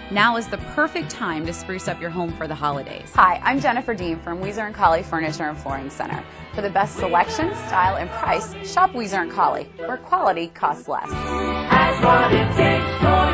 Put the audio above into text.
Now is the perfect time to spruce up your home for the holidays. Hi, I'm Jennifer Dean from Weezer & Colley Furniture and Flooring Center. For the best selection, style, and price, shop Weezer & Colley, where quality costs less. That's what it takes for